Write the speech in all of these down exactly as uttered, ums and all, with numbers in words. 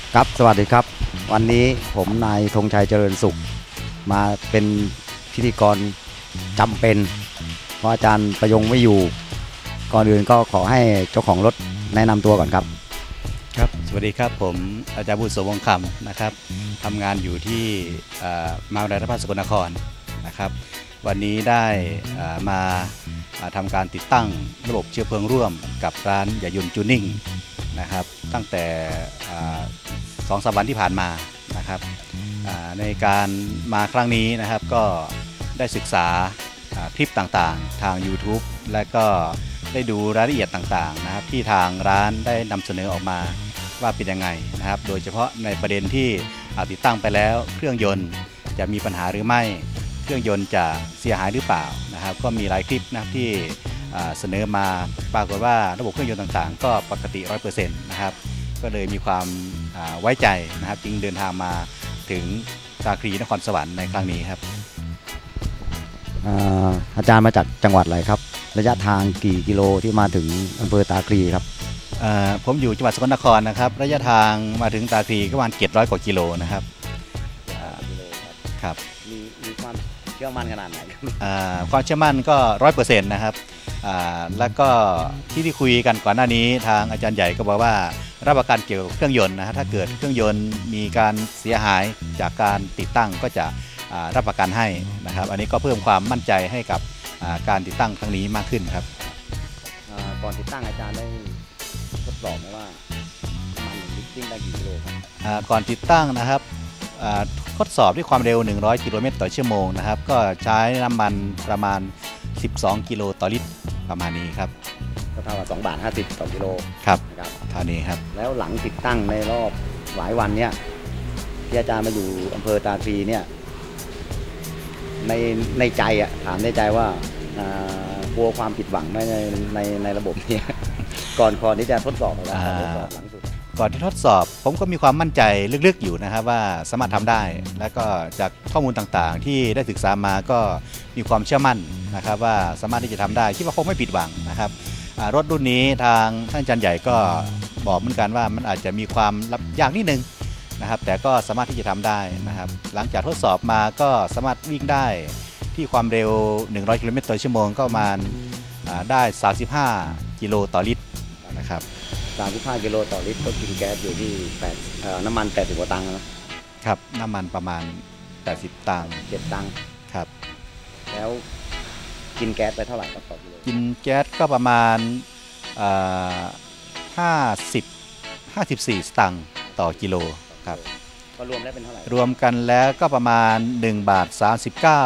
ครับสวัสดีครับวันนี้ผมนายธงชัยเจริญสุขมาเป็นพิธีกรจำเป็นเพราะอาจารย์ประยงไม่อยู่ก่อนอื่นก็ขอให้เจ้าของรถแนะนำตัวก่อนครับครับสวัสดีครับผมอาจารย์บุญสมวงศ์คำนะครับทำงานอยู่ที่มหาวิทยาลัยราชภัฏสกลนครนะครับวันนี้ได้มาทำการติดตั้งระบบเชื้อเพลิงร่วมกับร้านใหญ่ยนต์จูนิ่งนะครับตั้งแต่สองสามวันที่ผ่านมานะครับในการมาครั้งนี้นะครับก็ได้ศึกษาคลิปต่างๆทาง ยูทูบ และก็ได้ดูรายละเอียดต่างๆนะครับที่ทางร้านได้นำเสนอออกมาว่าเป็นยังไงนะครับโดยเฉพาะในประเด็นที่ติดตั้งไปแล้วเครื่องยนต์จะมีปัญหาหรือไม่เครื่องยนต์จะเสียหายหรือเปล่านะครับก็มีหลายคลิปนะที่เสนอมาปรากฏว่าระบบเครื่องยนต์ต่างๆก็ปกติ ร้อยเปอร์เซ็นต์ นะครับก็เลยมีความไว้ใจนะครับจึงเดินทางมาถึงตาคลีนครสวรรค์ในครั้งนี้ครับอาอาจารย์มาจากจังหวัดอะไรครับระยะทางกี่กิโลที่มาถึงอำเภอตาคลีครับผมอยู่จังหวัดสกลนครนะครับระยะทางมาถึงตาคลีก็ประมาณเจ็ดร้อยกว่ากิโลนะครับครับมีมีความเชื่อมั่นขนาดไหนครับความเชื่อมั่นก็ร้อยเปอร์เซ็นต์นะครับแล้วก็ที่ที่คุยกันก่อนหน้านี้ทางอาจารย์ใหญ่ก็บอกว่ารับประกันเกี่ยวกับเครื่องยนต์นะฮะถ้าเกิดเครื่องยนต์มีการเสียหายจากการติดตั้งก็จะรับประกันให้นะครับอันนี้ก็เพิ่มความมั่นใจให้กับการติดตั้งครั้งนี้มากขึ้นครับก่อนติดตั้งอาจารย์ได้ทดสอบไหมว่ามันวิ่งได้กี่กิโลครับก่อนติดตั้งนะครับทดสอบด้วยความเร็วหนึ่งร้อยกิโลเมตรต่อชั่วโมงนะครับก็ใช้น้ำมันประมาณสิบสองกิโลต่อลิตรประมาณนี้ครับก็เท่ากับสองบาทห้าสิบต่อกิโลครับนะครับเท่านี้ครับแล้วหลังติดตั้งในรอบหลายวันเนี่ยที่อาจารย์มาอยู่อำเภอตาคลีเนี่ยในในใจอ่ะถามในใจว่ากลัวความผิดหวังไหมในในในระบบนี้ก่อนก่อนที่จะทดสอบอะไรทดสอบหลังสุดก่อนที่ทดสอบผมก็มีความมั่นใจลึกๆอยู่นะครับว่าสามารถทำได้แล้วก็จากข้อมูลต่างๆที่ได้ศึกษามาก็มีความเชื่อมั่นนะครับว่าสามารถที่จะทำได้คิดว่าคงไม่ผิดหวังนะครับรถรุ่นนี้ทางท่านอาจารย์ใหญ่ก็บอกเหมือนกันว่ามันอาจจะมีความยากนิดนึงนะครับแต่ก็สามารถที่จะทำได้นะครับหลังจากทดสอบมาก็สามารถวิ่งได้ที่ความเร็วหนึ่งร้อยกิโลเมตรต่อชั่วโมงก็ประมาณได้สามสิบห้ากิโลต่อลิตรนะครับสามสิบห้ากิโลต่อลิตรก็กินแก๊สอยู่ที่แปดน้ำมันแปดสิบกว่าตังค์นะครับน้ำมันประมาณแปดสิบตังค์เจ็ดตังค์ครับแล้วกินแก๊สไปเท่าไหร่ครับต่อกิโลกินแก๊สก็ประมาณห้าสิบห้าสิบสี่สตางค์ต่อกิโลครับก็รวมแล้วเป็นเท่าไหร่รวมกันแล้วก็ประมาณหนึ่งบาทสามสิบเก้า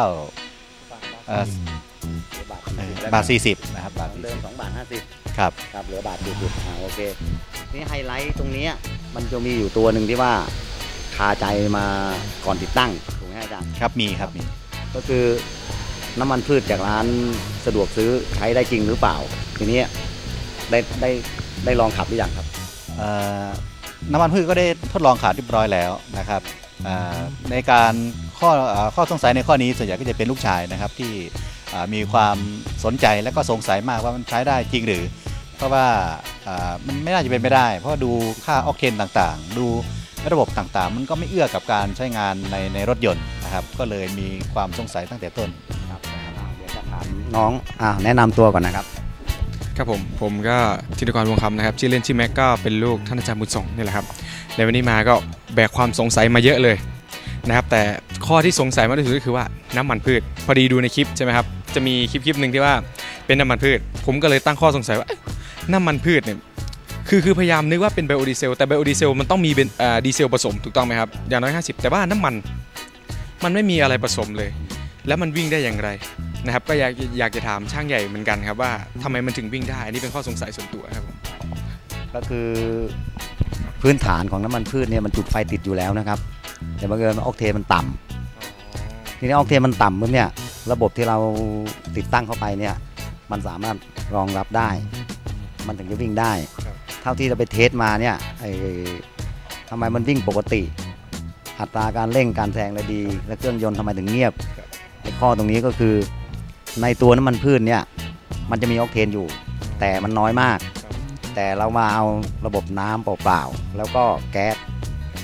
บาทสี่สิบนะครับบาทเดิมสองบาทห้าสิบครับครับเหลือบาทสี่สิบอ่าโอเคนี่ไฮไลท์ตรงนี้มันจะมีอยู่ตัวหนึ่งที่ว่าคาใจมาก่อนติดตั้งถูกไหมอาจารย์ครับมีครับมีก็คือน้ำมันพืชจากร้านสะดวกซื้อใช้ได้จริงหรือเปล่าทีนี้ได้ได้ได้ลองขับหรือยังครับน้ำมันพืชก็ได้ทดลองขับเรียบร้อยแล้วนะครับในการข้อข้อสงสัยในข้อนี้ส่วนใหญ่ก็จะเป็นลูกชายนะครับที่มีความสนใจและก็สงสัยมากว่ามันใช้ได้จริงหรือเพราะว่ามันไม่น่าจะเป็นไปได้เพราะดูค่าออกเทนต่างๆดูระบบต่างๆมันก็ไม่เอื้อกับการใช้งานในในรถยนต์นะครับก็เลยมีความสงสัยตั้งแต่ต้นครับเดี๋ยวจะถามน้องอ่าแนะนำตัวก่อนนะครับครับผมผมก็ธินกรวงคำนะครับชื่อเล่นชื่อแม็กก็เป็นลูกท่านอาจารย์บุญส่งนี่แหละครับในวันนี้มาก็แบกความสงสัยมาเยอะเลยนะครับแต่ข้อที่สงสัยมากที่สุดก็คือว่าน้ำมันพืชพอดีดูในคลิปใช่ไหมครับจะมีคลิปคลิปหนึ่งที่ว่าเป็นน้ำมันพืชผมก็เลยตั้งข้อสงสัยว่าน้ำมันพืชเนี่ยคือคือพยายามนึกว่าเป็นไบโอดีเซลแต่ไบโอดีเซลมันต้องมีเป็นดีเซลผสมถูกต้องไหมครับอย่างน้อยห้าสิบแต่ว่าน้ำมันมันไม่มีอะไรผสมเลยแล้วมันวิ่งได้อย่างไรนะครับก็อยากอยากจะถามช่างใหญ่เหมือนกันครับว่าทำไมมันถึงวิ่งได้อันนี้เป็นข้อสงสัยส่วนตัวครับผมก็คือพื้นฐานของน้ำมันพืชเนี่ยมันจุดไฟติดอยู่แล้วนะครับแต่บังเอิญออกเทนมันต่ำทีนี้ออกเทนมันต่ำปุ๊บเนี่ยระบบที่เราติดตั้งเข้าไปเนี่ยมันสามารถรองรับได้มันถึงจะวิ่งได้เท่าที่เราไปเทสมาเนี่ยไอ้ทำไมมันวิ่งปกติอัตราการเร่งการแซงเลยดีและเครื่องยนต์ทำไมถึงเงียบไอ้ข้อตรงนี้ก็คือในตัวน้ำมันพืชเนี่ยมันจะมีออกเทนอยู่แต่มันน้อยมากแต่เรามาเอาระบบน้ำเปล่าๆแล้วก็แก๊ส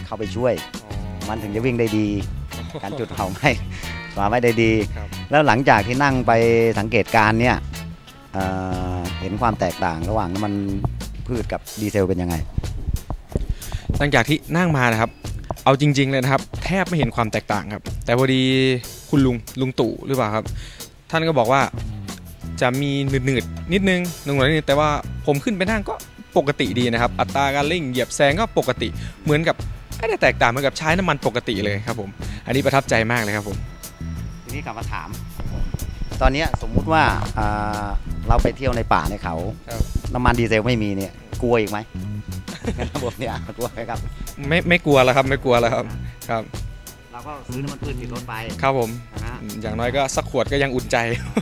เข้าไปช่วยมันถึงจะวิ่งได้ดีการจุดเผาไหม้ฝาไหม้ได้ดีแล้วหลังจากที่นั่งไปสังเกตการเนี่ยเเห็นความแตกต่างระหว่างน้ำมันพืชกับดีเซลเป็นยังไงหลังจากที่นั่งมานะครับเอาจริงๆเลยนะครับแทบไม่เห็นความแตกต่างครับแต่พอดีคุณลุงลุงตู่หรือเปล่าครับท่านก็บอกว่าจะมีหนืดๆนิดนึงหนึ่งหน่อยนิดนึงแต่ว่าผมขึ้นไปนั่งก็ปกติดีนะครับอัตราการเร่งเหยียบแซงก็ปกติเหมือนกับไม่ได้แตกต่างเหมือนกับใช้น้ำมันปกติเลยครับผมอันนี้ประทับใจมากเลยครับผมทีนี้กลับมาถามตอนนี้สมมุติว่าเราไปเที่ยวในป่าในเขาน้ำมันดีเซลไม่มีเนี่ยกลัวอีกไหมระบบเนี่ยกลัวไหมครับไม่ไม่กลัวแล้วครับไม่กลัวแล้วครับครับเราก็ซื้อน้ำมันพืชติดรถไปครับผมอย่างน้อยก็สักขวดก็ยังอุ่นใจ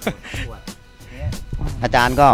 อาจารย์ก็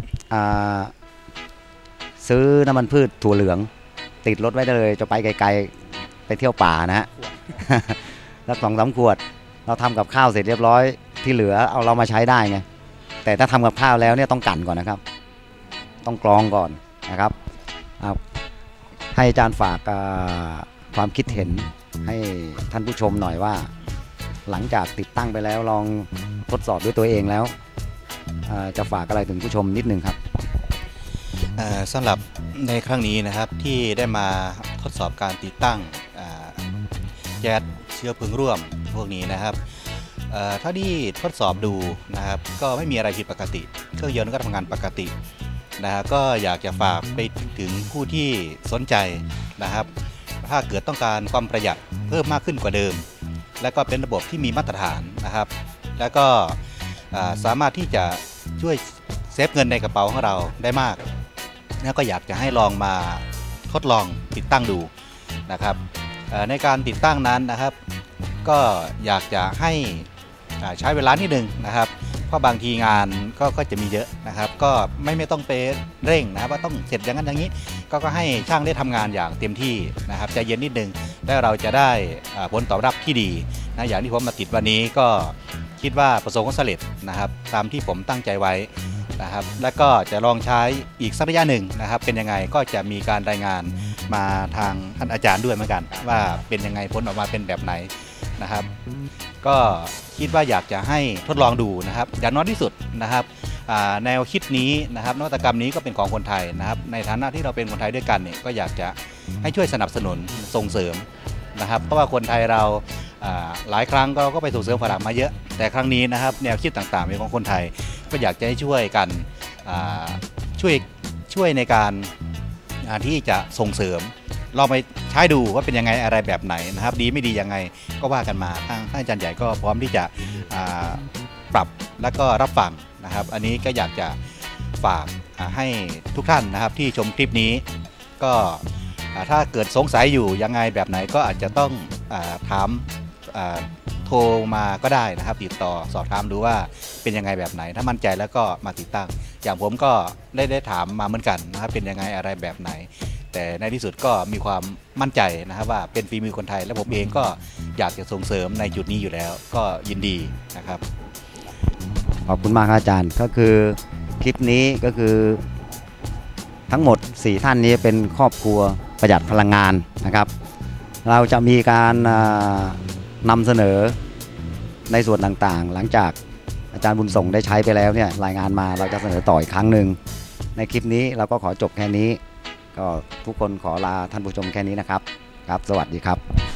ซื้อน้ำมันพืชถั่วเหลืองติดรถไว้ได้เลยจะไปไกลๆไปเที่ยวป่านะฮะแล้วสองสามขวดเราทำกับข้าวเสร็จเรียบร้อยที่เหลือเอาเรามาใช้ได้ไงแต่ถ้าทำกับข้าวแล้วเนี่ยต้องกั่นก่อนนะครับต้องกรองก่อนนะครับให้อาจารย์ฝากความคิดเห็นให้ท่านผู้ชมหน่อยว่าหลังจากติดตั้งไปแล้วลองทดสอบด้วยตัวเองแล้วจะฝากอะไรถึงผู้ชมนิดนึงครับสำหรับในครั้งนี้นะครับที่ได้มาทดสอบการติดตั้งแก๊สเชื้อเพลิงร่วมพวกนี้นะครับถ้าที่ทดสอบดูนะครับก็ไม่มีอะไรผิดปกติเครื่องยนต์ก็ทำงานปกตินะฮะก็อยากจะฝากไปถึงผู้ที่สนใจนะครับถ้าเกิดต้องการความประหยัดเพิ่มมากขึ้นกว่าเดิมและก็เป็นระบบที่มีมาตรฐานนะครับแล้วก็สามารถที่จะช่วยเซฟเงินในกระเป๋าของเราได้มากแล้วก็อยากจะให้ลองมาทดลองติดตั้งดูนะครับในการติดตั้งนั้นนะครับก็อยากจะให้ใช้เวลานิดนึงนะครับเพราะบางทีงานก็ก็จะมีเยอะนะครับก็ไม่ไม่ต้องไปเร่งนะครับว่าต้องเสร็จอย่างนั้นอย่างนี้ก็ก็ให้ช่างได้ทำงานอย่างเต็มที่นะครับใจเย็นนิดนึงแล้วเราจะได้ผลตอบรับที่ดีนะอย่างที่ผมมาติดวันนี้ก็คิดว่าประสบความสำเร็จนะครับตามที่ผมตั้งใจไว้นะครับแล้วก็จะลองใช้อีกสักระยะหนึ่งนะครับเป็นยังไงก็จะมีการรายงานมาทางท่านอาจารย์ด้วยเหมือนกันว่าเป็นยังไงผลออกมาเป็นแบบไหนนะครับก็คิดว่าอยากจะให้ทดลองดูนะครับอย่างน้อยที่สุดนะครับแนวคิดนี้นะครับนวัตกรรมนี้ก็เป็นของคนไทยนะครับในฐานะที่เราเป็นคนไทยด้วยกันเนี่ยก็อยากจะให้ช่วยสนับสนุนส่งเสริมนะครับเพราะว่าคนไทยเราหลายครั้งเราก็ไปส่งเสริมฝรั่งมาเยอะแต่ครั้งนี้นะครับแนวคิดต่างๆเป็นของคนไทยก็อยากจะให้ช่วยกันช่วยช่วยในการที่จะส่งเสริมเราไปใช้ดูว่าเป็นยังไงอะไรแบบไหนนะครับดีไม่ดียังไงก็ว่ากันมาทางท่านอาจารย์ใหญ่ก็พร้อมที่จะปรับและก็รับฟังนะครับอันนี้ก็อยากจะฝากให้ทุกท่านนะครับที่ชมคลิปนี้ก็ถ้าเกิดสงสัยอยู่ยังไงแบบไหนก็อาจจะต้องถามโทรมาก็ได้นะครับติดต่อสอบถามดูว่าเป็นยังไงแบบไหนถ้ามั่นใจแล้วก็มาติดตั้งอย่างผมก็ได้ได้ถามมาเหมือนกันนะครับเป็นยังไงอะไรแบบไหนแต่ในที่สุดก็มีความมั่นใจนะครับว่าเป็นฝีมือคนไทยและผมเองก็อยากจะส่งเสริมในจุดนี้อยู่แล้วก็ยินดีนะครับขอบคุณมากครับอาจารย์ก็คือคลิปนี้ก็คือทั้งหมดสี่ท่านนี้เป็นครอบครัวประหยัดพลังงานนะครับเราจะมีการนำเสนอในส่วนต่างๆหลังจากอาจารย์บุญส่งได้ใช้ไปแล้วเนี่ยรายงานมาเราจะเสนอต่ออีกครั้งหนึ่งในคลิปนี้เราก็ขอจบแค่นี้ก็ทุกคนขอลาท่านผู้ชมแค่นี้นะครับครับสวัสดีครับ